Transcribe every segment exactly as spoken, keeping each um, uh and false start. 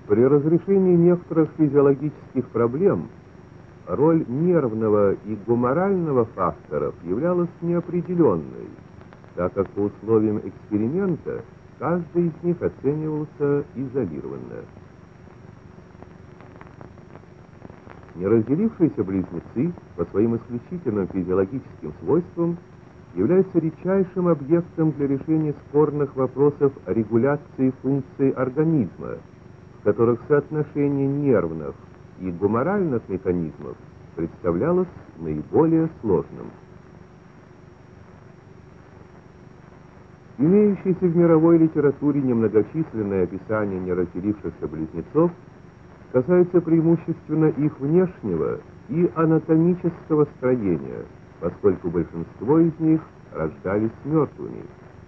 При разрешении некоторых физиологических проблем роль нервного и гуморального факторов являлась неопределенной, так как по условиям эксперимента каждый из них оценивался изолированно. Неразделившиеся близнецы по своим исключительным физиологическим свойствам являются редчайшим объектом для решения спорных вопросов о регуляции функций организма, в которых соотношение нервных и гуморальных механизмов представлялось наиболее сложным. Имеющиеся в мировой литературе немногочисленные описания неразделившихся близнецов касаются преимущественно их внешнего и анатомического строения, поскольку большинство из них рождались мертвыми.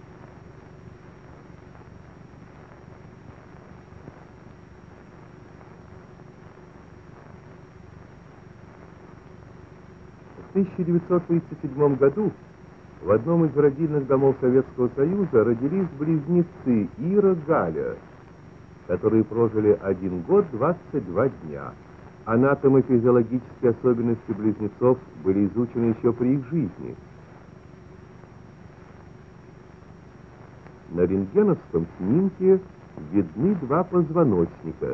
В тысяча девятьсот тридцать седьмом году в одном из родильных домов Советского Союза родились близнецы Ира и Галя, которые прожили один год двадцать два дня. Анатомо-физиологические особенности близнецов были изучены еще при их жизни. На рентгеновском снимке видны два позвоночника.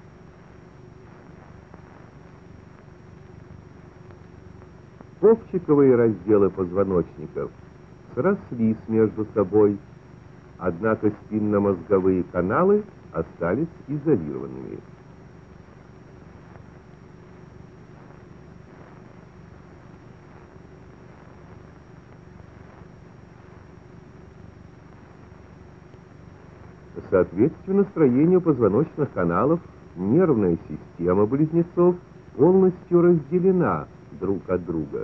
Копчиковые разделы позвоночников срослись между собой, однако спинномозговые каналы остались изолированными. Соответственно строению позвоночных каналов нервная система близнецов полностью разделена друг от друга.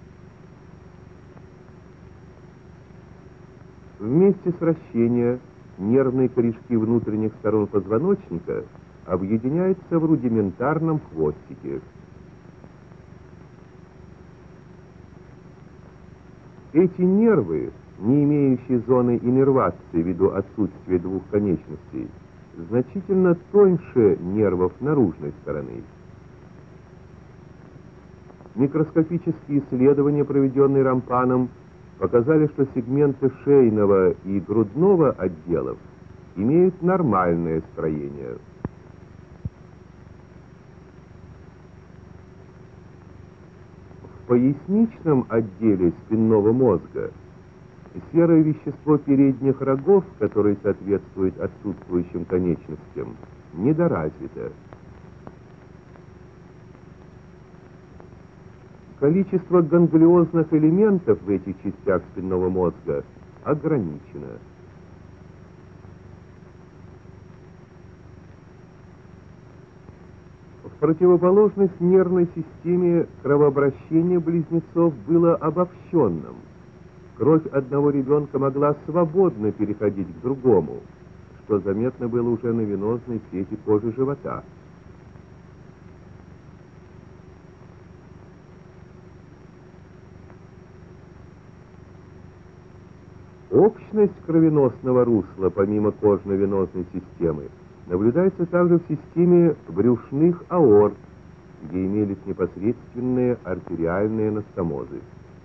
Вместе сращения нервные корешки внутренних сторон позвоночника объединяются в рудиментарном хвостике. Эти нервы, не имеющие зоны иннервации ввиду отсутствия двух конечностей, значительно тоньше нервов наружной стороны. Микроскопические исследования, проведенные Рампаном, показали, что сегменты шейного и грудного отделов имеют нормальное строение. В поясничном отделе спинного мозга серое вещество передних рогов, которое соответствует отсутствующим конечностям, недоразвито. Количество ганглиозных элементов в этих частях спинного мозга ограничено. В противоположность нервной системе кровообращение близнецов было обобщенным. Кровь одного ребенка могла свободно переходить к другому, что заметно было уже на венозной сети кожи живота. Общность кровеносного русла, помимо кожно-венозной системы, наблюдается также в системе брюшных аорт, где имелись непосредственные артериальные анастомозы.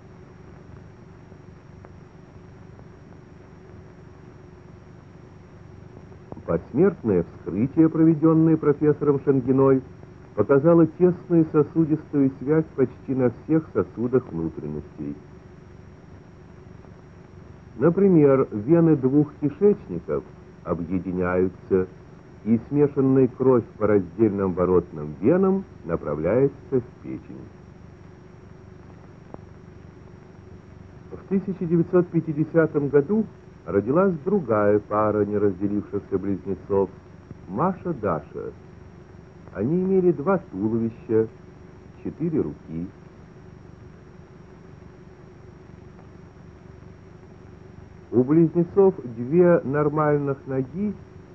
Посмертное вскрытие, проведенное профессором Шенгиной, показало тесную сосудистую связь почти на всех сосудах внутренностей. Например, вены двух кишечников объединяются, и смешанная кровь по раздельным воротным венам направляется в печень. В тысяча девятьсот пятидесятом году родилась другая пара неразделившихся близнецов – Маша-Даша. Они имели два туловища, четыре руки. У близнецов две нормальных ноги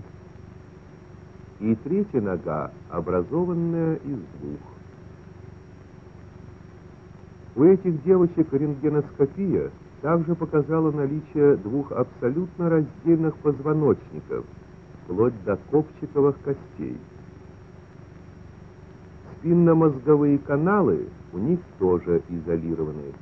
и третья нога, образованная из двух. У этих девочек рентгеноскопия также показала наличие двух абсолютно раздельных позвоночников, вплоть до копчиковых костей. спинномозговые каналы у них тоже изолированы.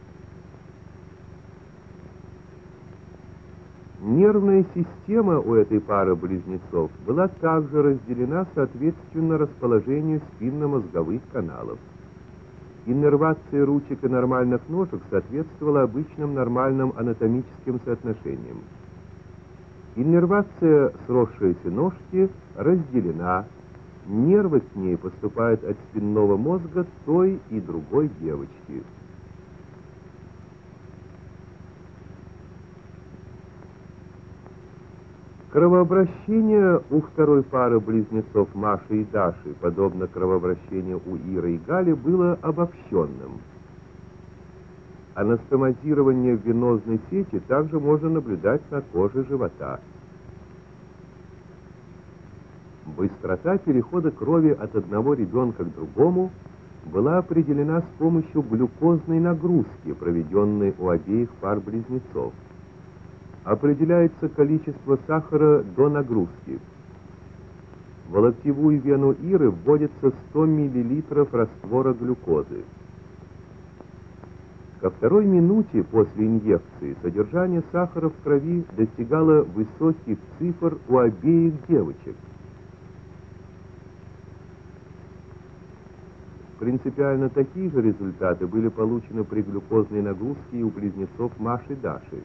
Нервная система у этой пары близнецов была также разделена соответственно расположению спинномозговых каналов. Иннервация ручек и нормальных ножек соответствовала обычным нормальным анатомическим соотношениям. Иннервация сросшейся ножки разделена. Нервы к ней поступают от спинного мозга той и другой девочки. Кровообращение у второй пары близнецов Маши и Даши, подобно кровообращению у Иры и Гали, было обобщенным. Анастомозирование в венозной сети также можно наблюдать на коже живота. Быстрота перехода крови от одного ребенка к другому была определена с помощью глюкозной нагрузки, проведенной у обеих пар близнецов. Определяется количество сахара до нагрузки. В локтевую вену Иры вводится сто миллилитров раствора глюкозы. Ко второй минуте после инъекции содержание сахара в крови достигало высоких цифр у обеих девочек. Принципиально такие же результаты были получены при глюкозной нагрузке и у близнецов Маши и Даши.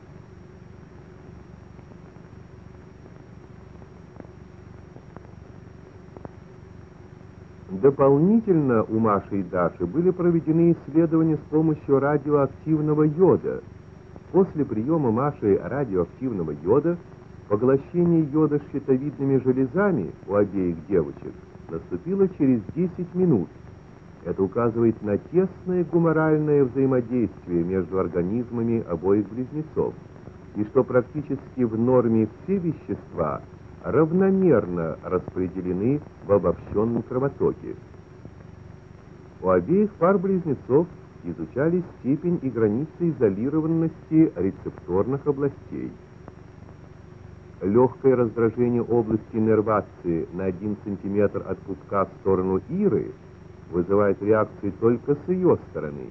Дополнительно у Маши и Даши были проведены исследования с помощью радиоактивного йода. После приема Машей радиоактивного йода поглощение йода щитовидными железами у обеих девочек наступило через десять минут. Это указывает на тесное гуморальное взаимодействие между организмами обоих близнецов, и что практически в норме все вещества равномерно распределены в обобщенном кровотоке. У обеих пар близнецов изучали степень и границы изолированности рецепторных областей. Легкое раздражение области иннервации на один сантиметр от пупка в сторону Иры вызывает реакции только с ее стороны.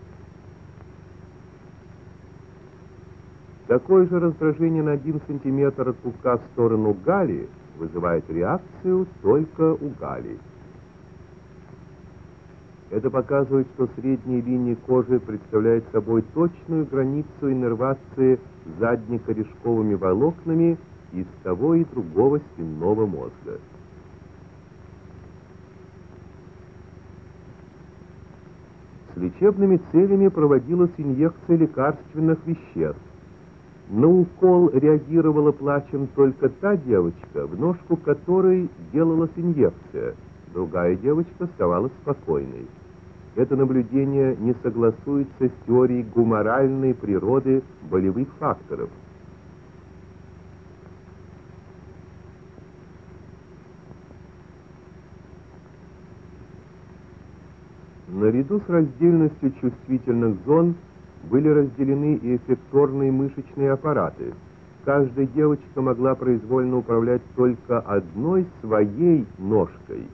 Такое же раздражение на один сантиметр от пупка в сторону Гали вызывает реакцию только у Гали. Это показывает, что средняя линия кожи представляет собой точную границу иннервации заднекорешковыми волокнами из того и другого спинного мозга. С лечебными целями проводилась инъекция лекарственных веществ. На укол реагировала плачем только та девочка, в ножку которой делалась инъекция. Другая девочка оставалась спокойной. Это наблюдение не согласуется с теорией гуморальной природы болевых факторов. Наряду с раздельностью чувствительных зон были разделены и эффекторные мышечные аппараты. Каждая девочка могла произвольно управлять только одной своей ножкой.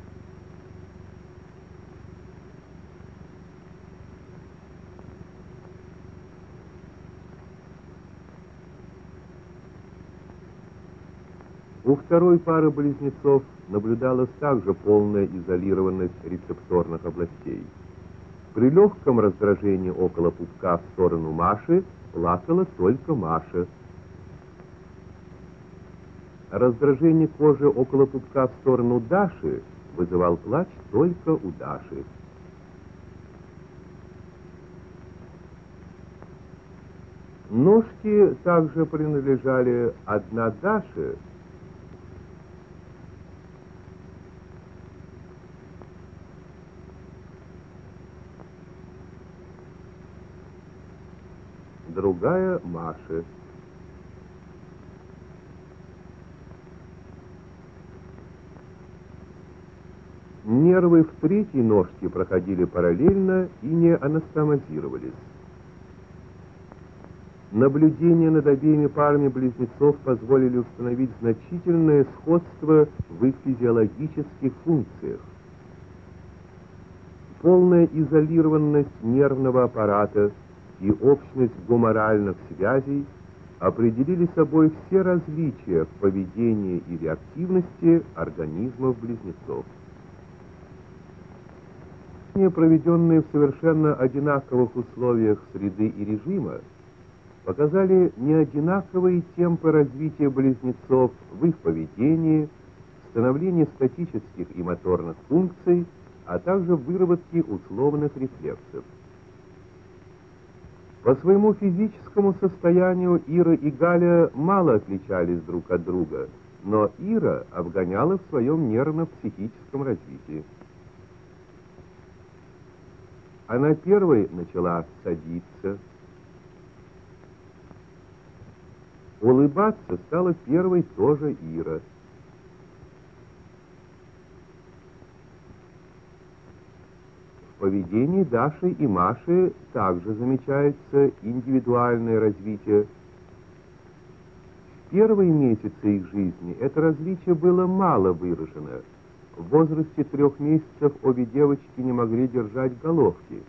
У второй пары близнецов наблюдалась также полная изолированность рецепторных областей. При легком раздражении около пупка в сторону Маши плакала только Маша. Раздражение кожи около пупка в сторону Даши вызывал плач только у Даши. Ножки также принадлежали одна Даше, другая Маше. Нервы в третьей ножке проходили параллельно и не анастомозировались. Наблюдения над обеими парами близнецов позволили установить значительное сходство в их физиологических функциях. полная изолированность нервного аппарата и общность гуморальных связей определили собой все различия в поведении и реактивности организмов-близнецов. Проведенные в совершенно одинаковых условиях среды и режима, показали неодинаковые темпы развития близнецов в их поведении, становлении статических и моторных функций, а также в выработке условных рефлексов. По своему физическому состоянию Ира и Галя мало отличались друг от друга, но Ира обгоняла в своем нервно-психическом развитии. Она первой начала садиться. Улыбаться стала первой тоже Ира. В поведении Даши и Маши также замечается индивидуальное развитие. В первые месяцы их жизни это различие было мало выражено. В возрасте трех месяцев обе девочки не могли держать головки.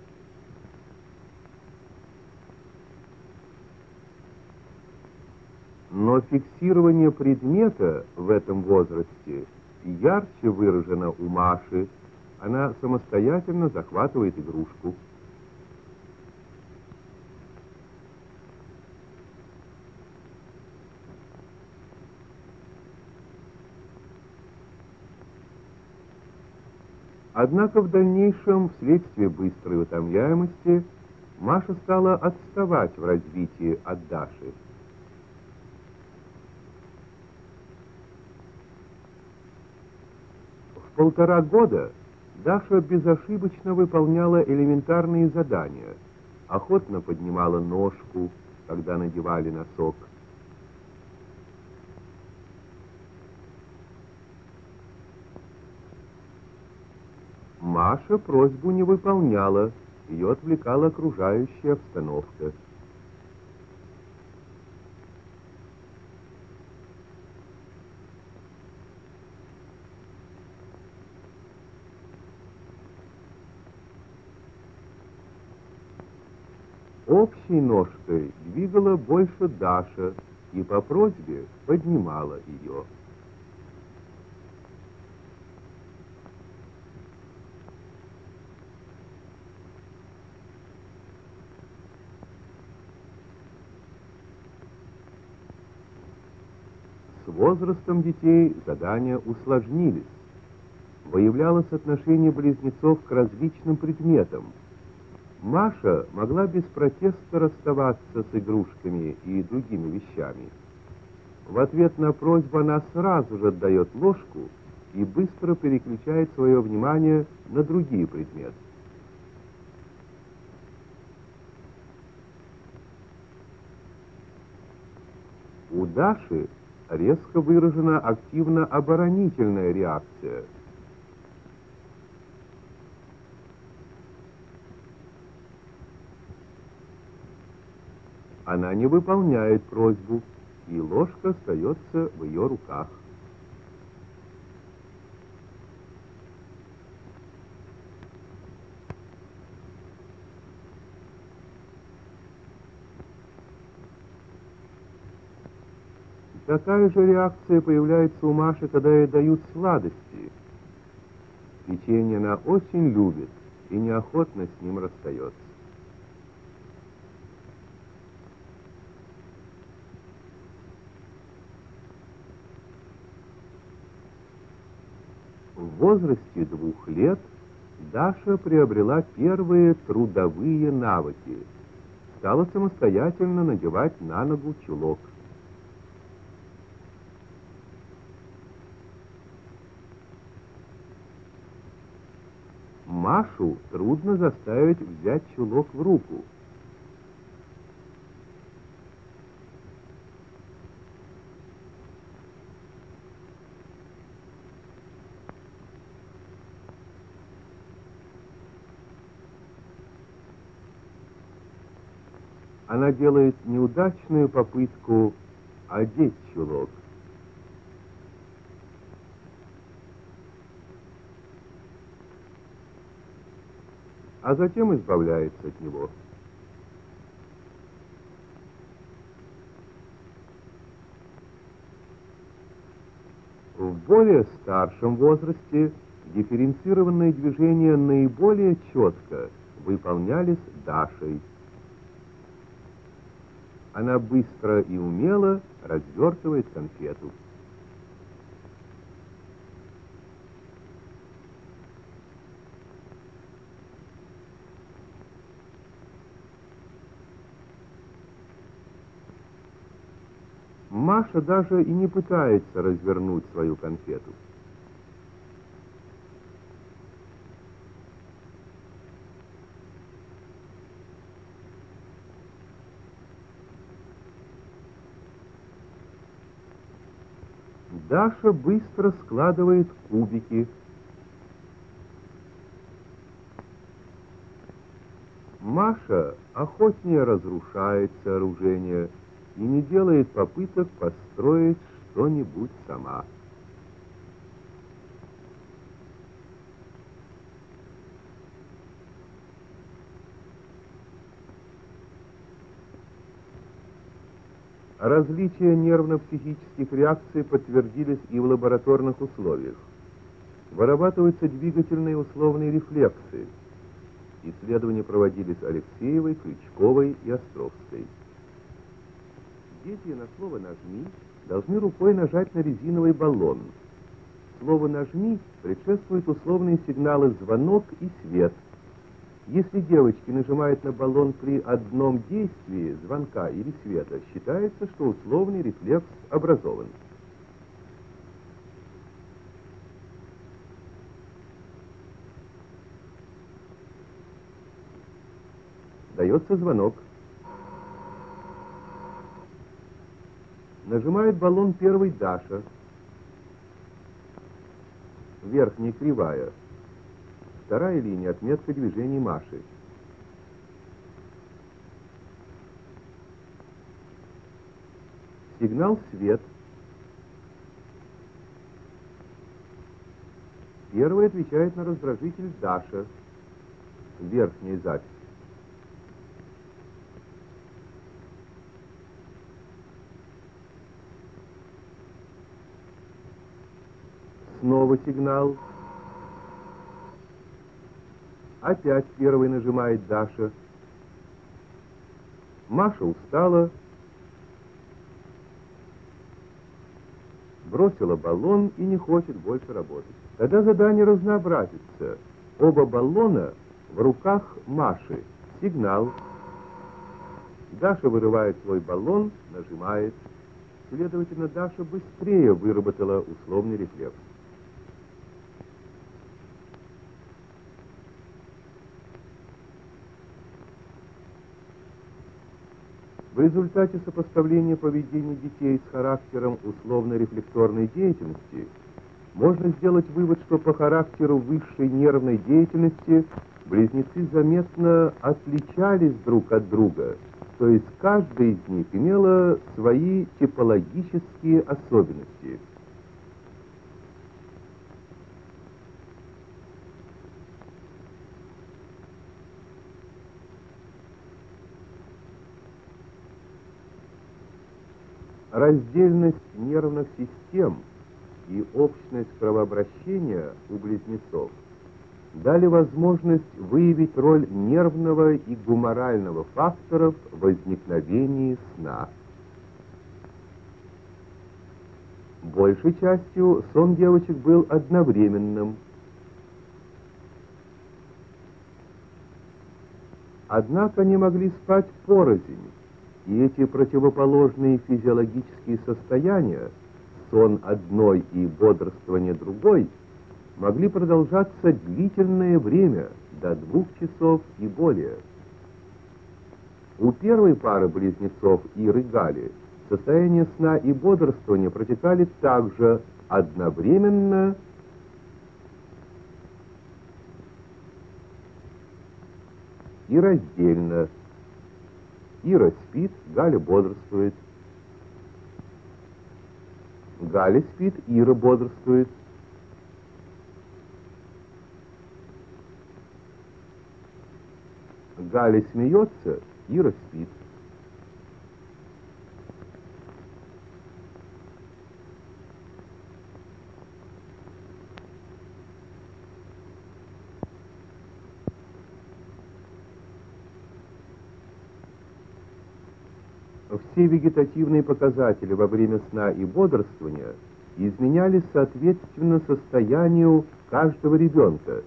Но фиксирование предмета в этом возрасте ярче выражено у Маши. Она самостоятельно захватывает игрушку. Однако в дальнейшем, вследствие быстрой утомляемости, Маша стала отставать в развитии от Даши. В полтора года Даша безошибочно выполняла элементарные задания, охотно поднимала ножку, когда надевали носок. Маша просьбу не выполняла, ее отвлекала окружающая обстановка. Общей ножкой двигала больше Даша и по просьбе поднимала ее. С возрастом детей задания усложнились. Выявлялось отношение близнецов к различным предметам. Маша могла без протеста расставаться с игрушками и другими вещами. В ответ на просьбу она сразу же отдает ложку и быстро переключает свое внимание на другие предметы. У Даши резко выражена активно-оборонительная реакция. Она не выполняет просьбу, и ложка остается в ее руках. Такая же реакция появляется у Маши, когда ей дают сладости. Печенье она очень любит и неохотно с ним расстается. В возрасте двух лет Даша приобрела первые трудовые навыки. Стала самостоятельно надевать на ногу чулок. Машу трудно заставить взять чулок в руку. Она делает неудачную попытку одеть чулок. а затем избавляется от него. В более старшем возрасте дифференцированные движения наиболее четко выполнялись Дашей. Она быстро и умело развертывает конфету. Маша даже и не пытается развернуть свою конфету. Даша быстро складывает кубики. Маша охотнее разрушает сооружение и не делает попыток построить что-нибудь сама. Различия нервно-психических реакций подтвердились и в лабораторных условиях. Вырабатываются двигательные условные рефлексы. Исследования проводились Алексеевой, Крючковой и Островской. Дети на слово «нажми» должны рукой нажать на резиновый баллон. Слово «нажми» предшествуют условные сигналы «звонок» и «свет». Если девочки нажимают на баллон при одном действии звонка или света, считается, что условный рефлекс образован. Дается звонок. Нажимает баллон первый Даша. Верхняя кривая. Вторая линия — отметка движений Маши. Сигнал «свет». Первый отвечает на раздражитель Даша. Верхняя запись. Снова сигнал. Опять первый нажимает Даша. Маша устала, бросила баллон и не хочет больше работать. Тогда задание разнообразится. Оба баллона в руках Маши. Сигнал. Даша вырывает свой баллон, нажимает. Следовательно, Даша быстрее выработала условный рефлекс. В результате сопоставления поведения детей с характером условно-рефлекторной деятельности можно сделать вывод, что по характеру высшей нервной деятельности близнецы заметно отличались друг от друга, то есть каждая из них имела свои типологические особенности. Раздельность нервных систем и общность кровообращения у близнецов дали возможность выявить роль нервного и гуморального факторов в возникновении сна. Большей частью сон девочек был одновременным. Однако они могли спать порознь. И эти противоположные физиологические состояния, сон одной и бодрствование другой, могли продолжаться длительное время, до двух часов и более. У первой пары близнецов Иры и Гали состояние сна и бодрствования протекали также одновременно и раздельно. Ира спит, Галя бодрствует. Галя спит, Ира бодрствует. Галя смеется, Ира спит. Все вегетативные показатели во время сна и бодрствования изменялись соответственно состоянию каждого ребенка.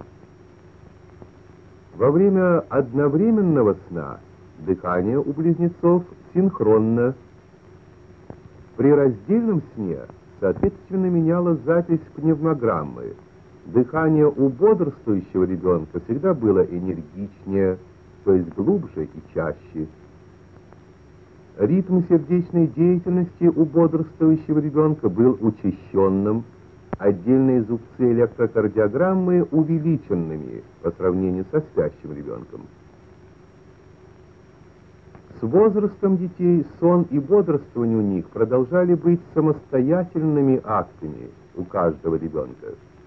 Во время одновременного сна дыхание у близнецов синхронно. При раздельном сне, соответственно, менялась запись пневмограммы. Дыхание у бодрствующего ребенка всегда было энергичнее, то есть глубже и чаще. Ритм сердечной деятельности у бодрствующего ребенка был учащенным, отдельные зубцы электрокардиограммы увеличенными по сравнению со спящим ребенком. С возрастом детей сон и бодрствование у них продолжали быть самостоятельными актами у каждого ребенка.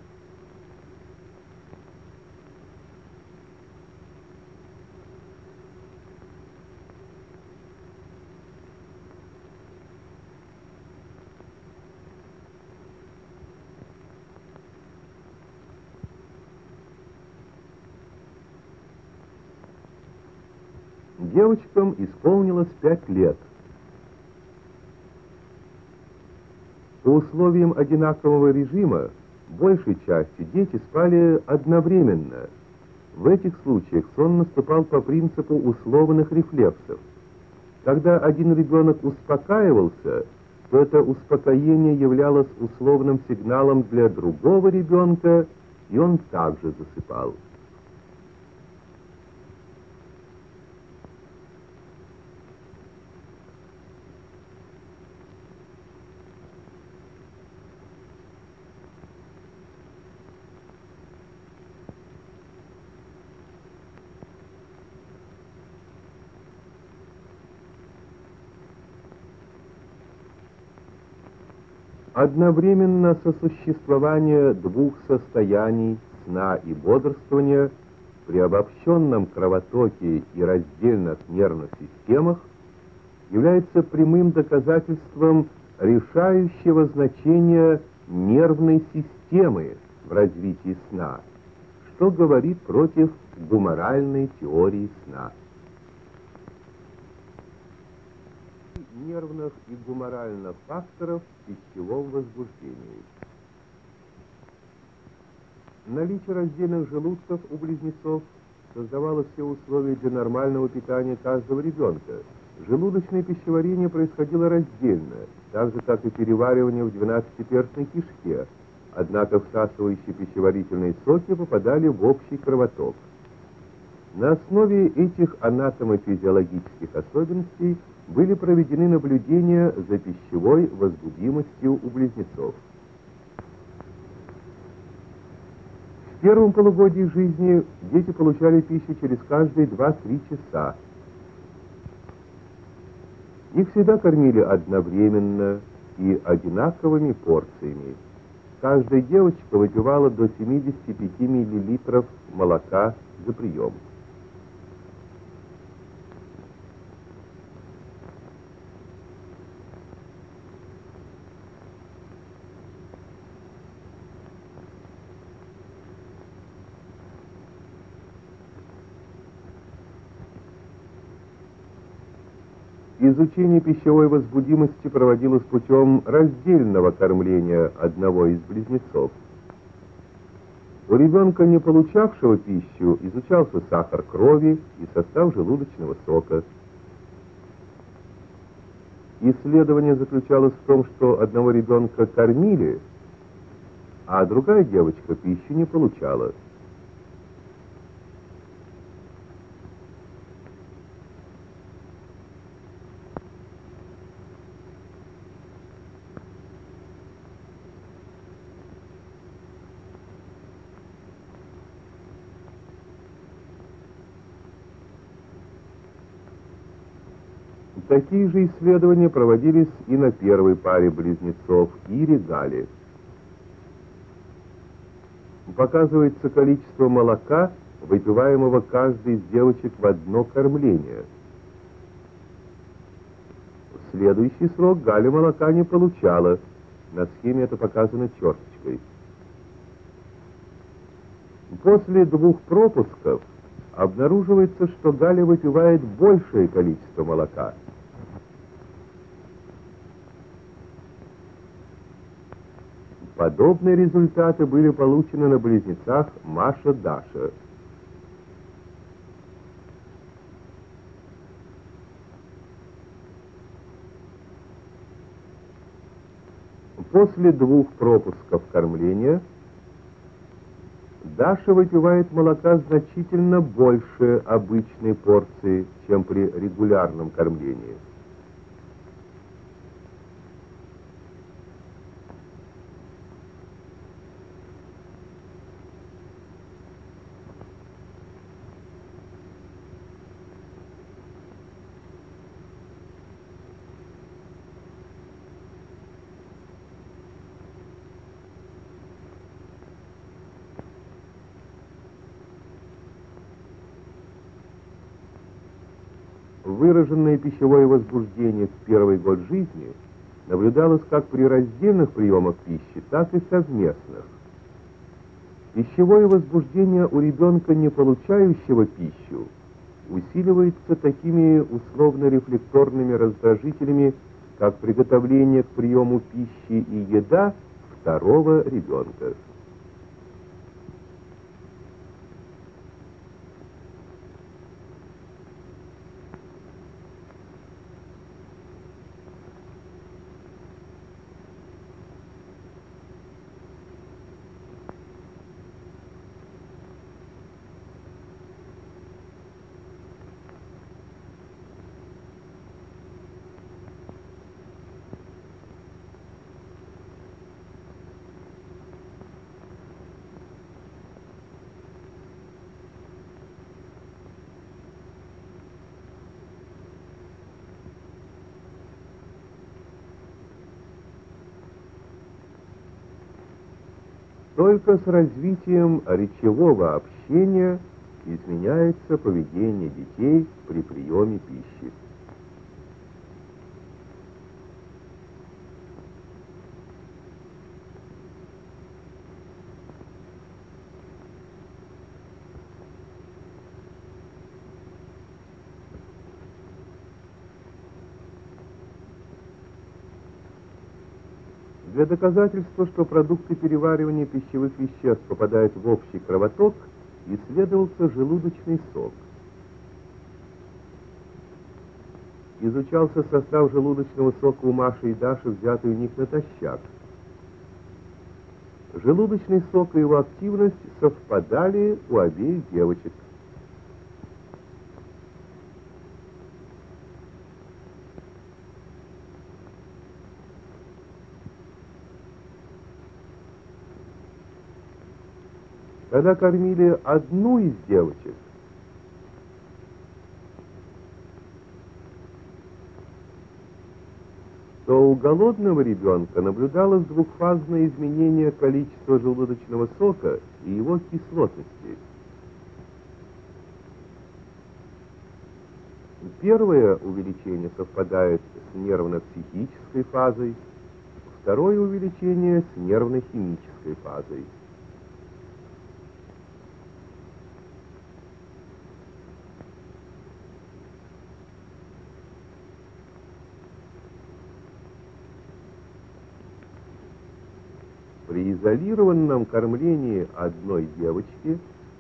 Девочкам исполнилось пять лет. По условиям одинакового режима, большей частью дети спали одновременно. В этих случаях сон наступал по принципу условных рефлексов. Когда один ребенок успокаивался, то это успокоение являлось условным сигналом для другого ребенка, и он также засыпал. Одновременно сосуществование двух состояний сна и бодрствования при обобщенном кровотоке и раздельных нервных системах является прямым доказательством решающего значения нервной системы в развитии сна, что говорит против гуморальной теории сна. Нервных и гуморальных факторов в пищевом возбуждении. Наличие раздельных желудков у близнецов создавало все условия для нормального питания каждого ребенка. Желудочное пищеварение происходило раздельно, так же, как и переваривание в двенадцатиперстной кишке, однако всасывающие пищеварительные соки попадали в общий кровоток. На основе этих анатомо-физиологических особенностей были проведены наблюдения за пищевой возбудимостью у близнецов. В первом полугодии жизни дети получали пищу через каждые два-три часа. Их всегда кормили одновременно и одинаковыми порциями. Каждая девочка выпивала до семидесяти пяти миллилитров молока за прием. Изучение пищевой возбудимости проводилось путем раздельного кормления одного из близнецов. У ребенка, не получавшего пищу, изучался сахар крови и состав желудочного сока. Исследование заключалось в том, что одного ребенка кормили, а другая девочка пищу не получала. Такие же исследования проводились и на первой паре близнецов Ире Гале. Показывается количество молока выпиваемого каждой из девочек в одно кормление. В следующий срок Галя молока не получала. На схеме это показано черточкой. После двух пропусков обнаруживается, что Галя выпивает большее количество молока. Подобные результаты были получены на близнецах Маша-Даша. После двух пропусков кормления Даша выпивает молока значительно больше обычной порции, чем при регулярном кормлении. Выраженное пищевое возбуждение в первый год жизни наблюдалось как при раздельных приемах пищи, так и совместных. Пищевое возбуждение у ребенка, не получающего пищу, усиливается такими условно-рефлекторными раздражителями, как приготовление к приему пищи и еда второго ребенка. Только с развитием речевого общения изменяется поведение детей при приеме пищи. Для доказательства, что продукты переваривания пищевых веществ попадают в общий кровоток, исследовался желудочный сок. Изучался состав желудочного сока у Маши и Даши, взятый у них натощак. Желудочный сок и его активность совпадали у обеих девочек. Когда кормили одну из девочек, то у голодного ребенка наблюдалось двухфазное изменение количества желудочного сока и его кислотности. Первое увеличение совпадает с нервно-психической фазой, второе увеличение с нервно-химической фазой. При изолированном кормлении одной девочки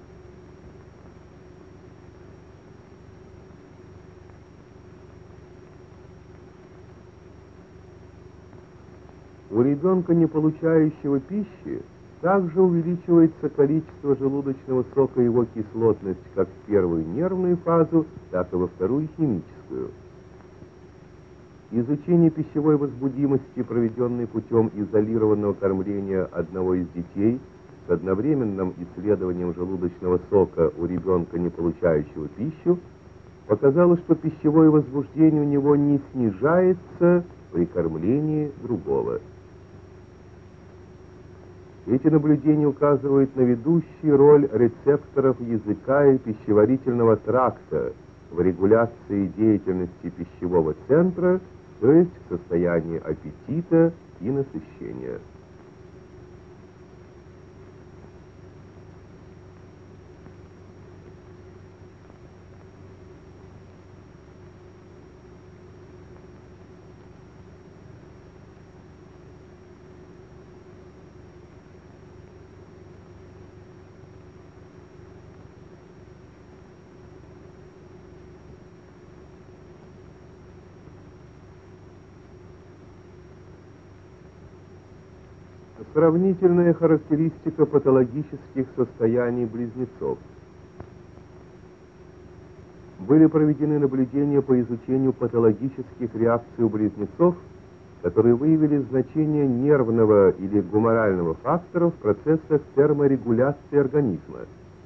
у ребенка, не получающего пищи, также увеличивается количество желудочного сока и его кислотность как в первую нервную фазу, так и во вторую химическую. Изучение пищевой возбудимости, проведенное путем изолированного кормления одного из детей, с одновременным исследованием желудочного сока у ребенка, не получающего пищу, показало, что пищевое возбуждение у него не снижается при кормлении другого. Эти наблюдения указывают на ведущую роль рецепторов языка и пищеварительного тракта в регуляции деятельности пищевого центра, то есть в состоянии аппетита и насыщения. Сравнительная характеристика патологических состояний близнецов. Были проведены наблюдения по изучению патологических реакций у близнецов, которые выявили значение нервного или гуморального фактора в процессах терморегуляции организма.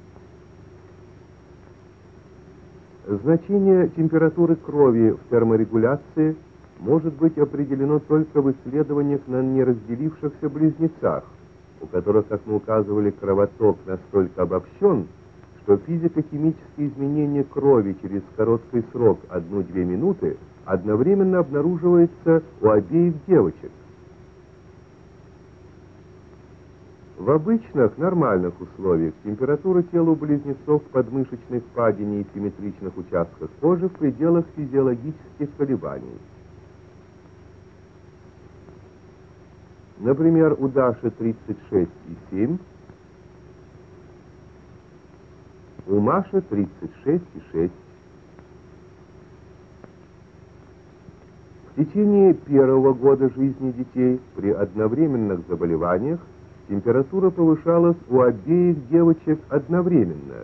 Значение температуры крови в терморегуляции может быть определено только в исследованиях на неразделившихся близнецах, у которых, как мы указывали, кровоток настолько обобщен, что физико-химические изменения крови через короткий срок одну-две минуты одновременно обнаруживаются у обеих девочек. В обычных, нормальных условиях температура тела у близнецов в подмышечной впадине и симметричных участках кожи в пределах физиологических колебаний. Например, у Даши тридцать шесть и семь, у Маши тридцать шесть и шесть. В течение первого года жизни детей при одновременных заболеваниях температура повышалась у обеих девочек одновременно.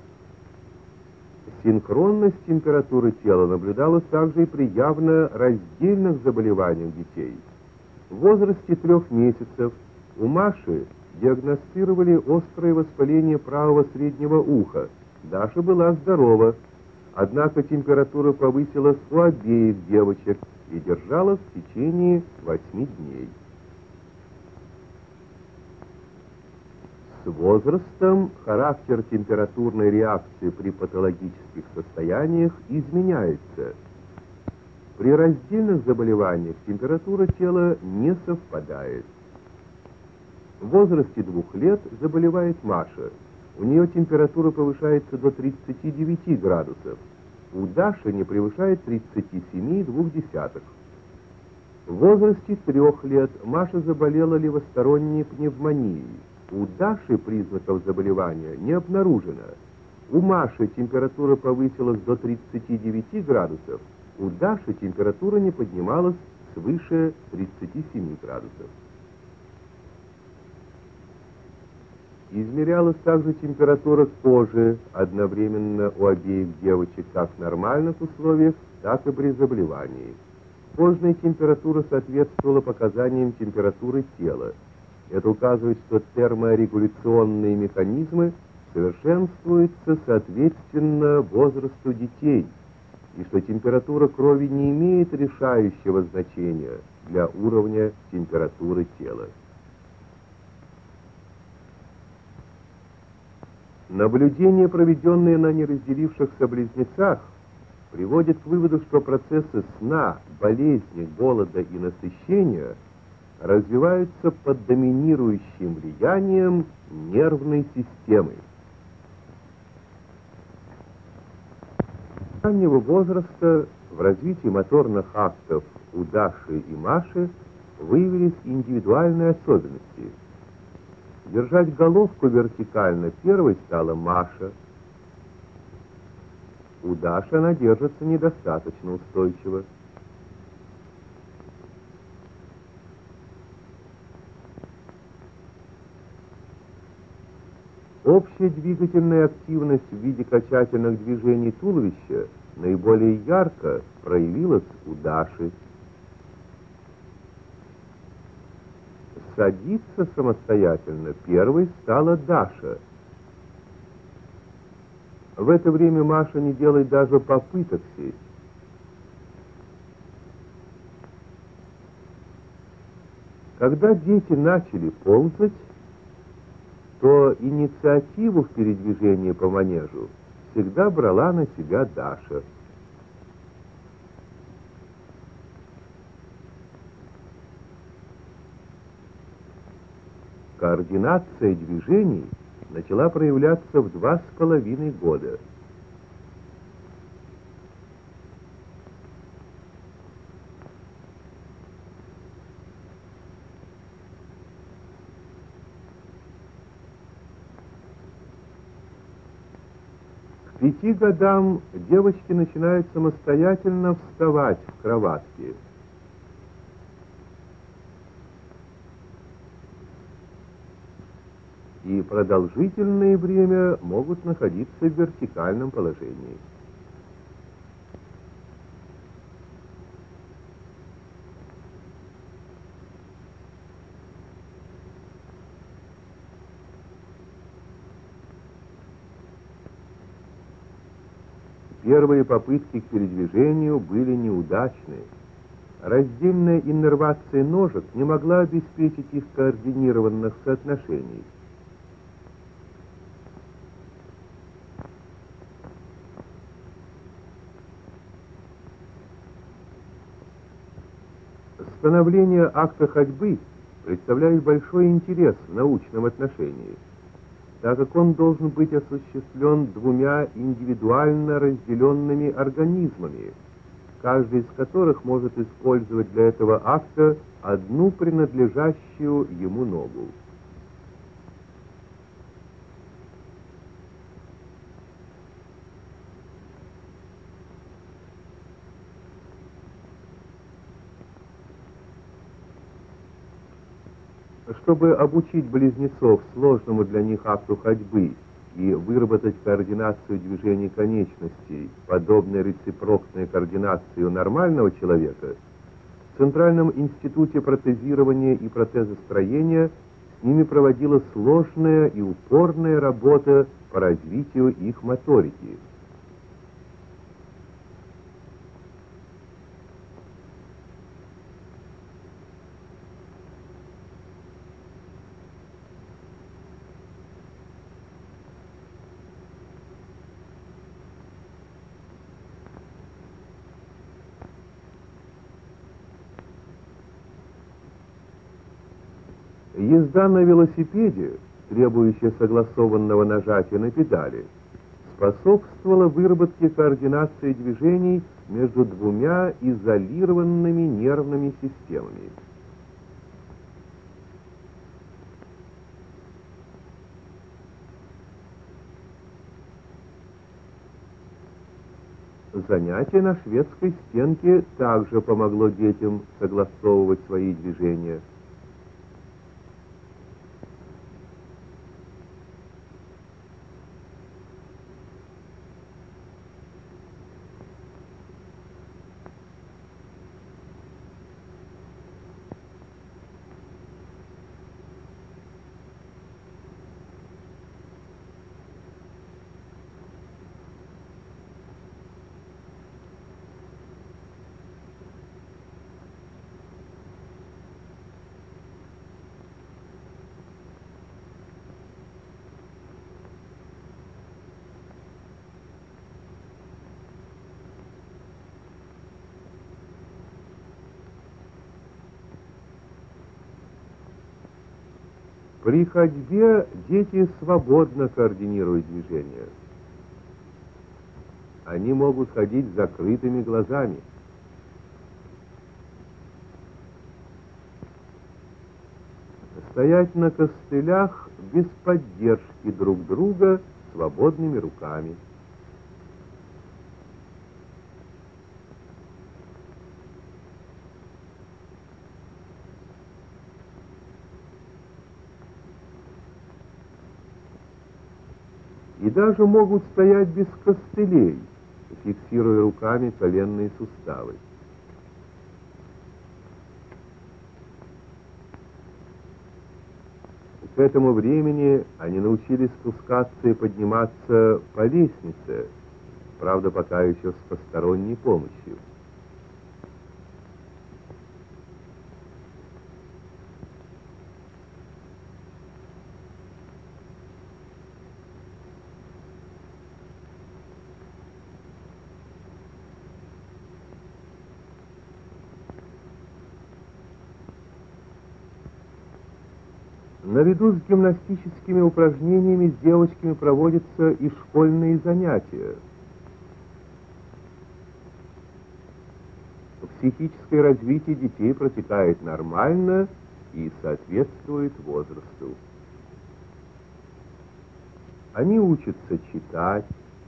Синхронность температуры тела наблюдалась также и при явно раздельных заболеваниях детей. В возрасте трех месяцев у Маши диагностировали острое воспаление правого среднего уха. Даша была здорова, однако температура повысилась у обеих девочек и держалась в течение восьми дней. С возрастом характер температурной реакции при патологических состояниях изменяется. При раздельных заболеваниях температура тела не совпадает. В возрасте двух лет заболевает Маша. У нее температура повышается до тридцати девяти градусов. У Даши не превышает тридцати семи и двух десятых. В возрасте трех лет Маша заболела левосторонней пневмонией. У Даши признаков заболевания не обнаружено. У Маши температура повысилась до тридцати девяти градусов. У Даши температура не поднималась свыше тридцати семи градусов. Измерялась также температура кожи одновременно у обеих девочек как в нормальных условиях, так и при заболевании. Кожная температура соответствовала показаниям температуры тела. Это указывает, что терморегуляционные механизмы совершенствуются соответственно возрасту детей, и что температура крови не имеет решающего значения для уровня температуры тела. Наблюдения, проведенные на неразделившихся близнецах, приводят к выводу, что процессы сна, болезни, голода и насыщения развиваются под доминирующим влиянием нервной системы. С раннего возраста в развитии моторных актов у Даши и Маши выявились индивидуальные особенности. Держать головку вертикально первой стала Маша. У Даши она держится недостаточно устойчиво. Общая двигательная активность в виде качательных движений туловища наиболее ярко проявилась у Даши. Садиться самостоятельно первой стала Даша. В это время Маша не делает даже попыток сесть. Когда дети начали ползать, что инициативу в передвижении по манежу всегда брала на себя Даша. Координация движений начала проявляться в два с половиной года. К пяти годам девочки начинают самостоятельно вставать в кроватке. И продолжительное время могут находиться в вертикальном положении. Первые попытки к передвижению были неудачны. Раздельная иннервация ножек не могла обеспечить их координированных соотношений. Становление акта ходьбы представляет большой интерес в научном отношении, так как он должен быть осуществлен двумя индивидуально разделенными организмами, каждый из которых может использовать для этого акта одну принадлежащую ему ногу. Чтобы обучить близнецов сложному для них акту ходьбы и выработать координацию движений конечностей, подобной рецепрокной координации у нормального человека, в Центральном институте протезирования и протезостроения с ними проводилась сложная и упорная работа по развитию их моторики. Езда на велосипеде, требующая согласованного нажатия на педали, способствовала выработке координации движений между двумя изолированными нервными системами. Занятие на шведской стенке также помогло детям согласовывать свои движения. При ходьбе дети свободно координируют движения. Они могут ходить с закрытыми глазами. Стоять на костылях без поддержки друг друга свободными руками. И даже могут стоять без костылей, фиксируя руками коленные суставы. К этому времени они научились спускаться и подниматься по лестнице, правда, пока еще с посторонней помощью. Наряду с гимнастическими упражнениями с девочками проводятся и школьные занятия. Психическое развитие детей протекает нормально и соответствует возрасту. Они учатся читать,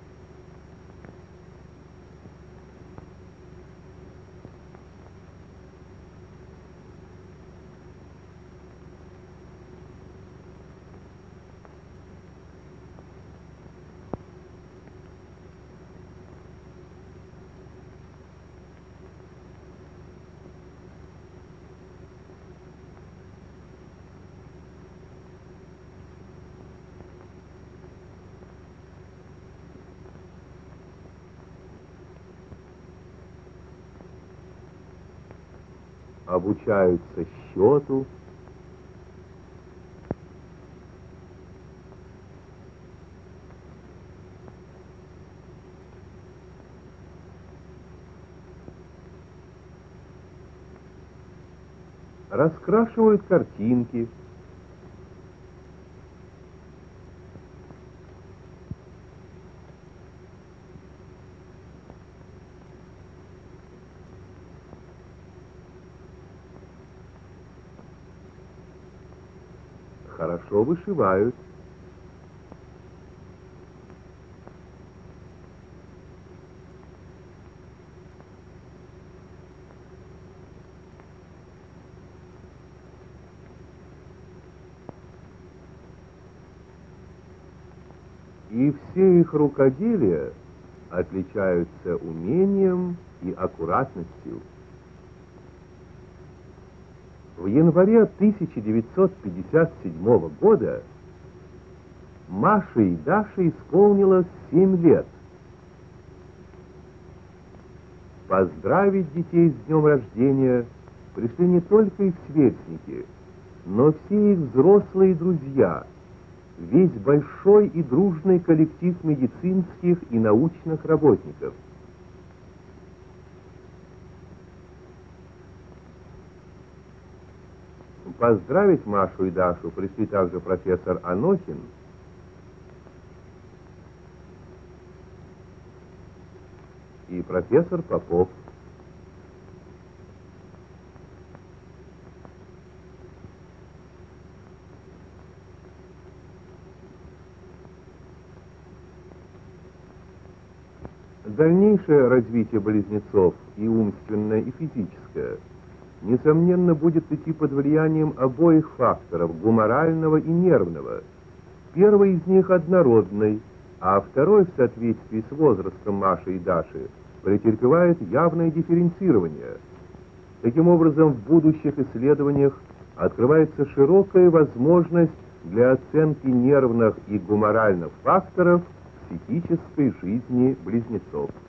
обучаются счету, раскрашивают картинки, хорошо вышивают, и все их рукоделия отличаются умением и аккуратностью. В январе тысяча девятьсот пятьдесят седьмого года Маше и Даше исполнилось семь лет. Поздравить детей с днем рождения пришли не только их сверстники, но все их взрослые друзья, весь большой и дружный коллектив медицинских и научных работников. Поздравить Машу и Дашу пришли также профессор Анохин и профессор Попов. Дальнейшее развитие близнецов, и умственное, и физическое, несомненно, будет идти под влиянием обоих факторов, гуморального и нервного. Первый из них однородный, а второй, в соответствии с возрастом Маши и Даши, претерпевает явное дифференцирование. Таким образом, в будущих исследованиях открывается широкая возможность для оценки нервных и гуморальных факторов в психической жизни близнецов.